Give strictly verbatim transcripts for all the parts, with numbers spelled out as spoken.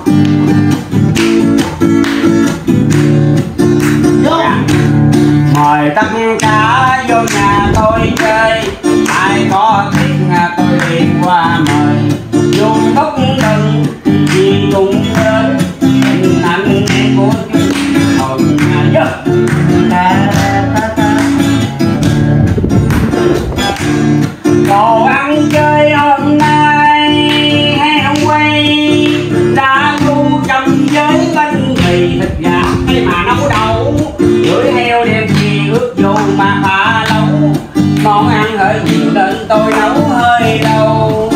Mời tất cả vô nhà tôi chơi, ai có tiền tôi liền qua mời. Dùng bốc đừng vì cùng đến tình anh em của hồi nhà giấc. Đồ ăn chơi hôm nay heo quay đã thu chồng với bánh mì thịt gà cái mà nấu đậu, lưỡi heo đem gì ướp vô mà pha lấu. Món ăn hơi nhiều nên tôi nấu hơi lâu.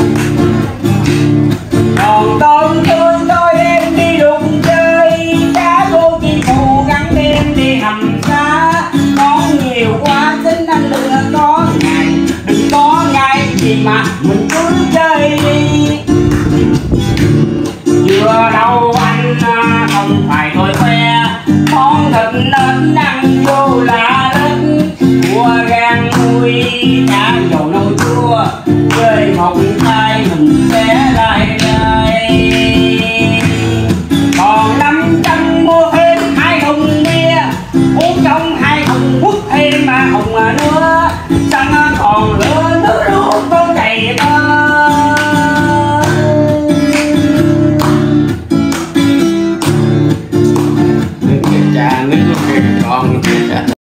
Còn tôm tươi tôi đem đi đụng chơi, cá cô chi phù gắn đem đi hầm xá. Món nhiều quá tính anh đừng có ngày, đừng có ngày gì mà mình cứ chơi đi. Vừa đâu anh không phải tôi khoe, món thịt nên ăn vô là lớn. Cua gan nuôi chả dầu nấu chua với một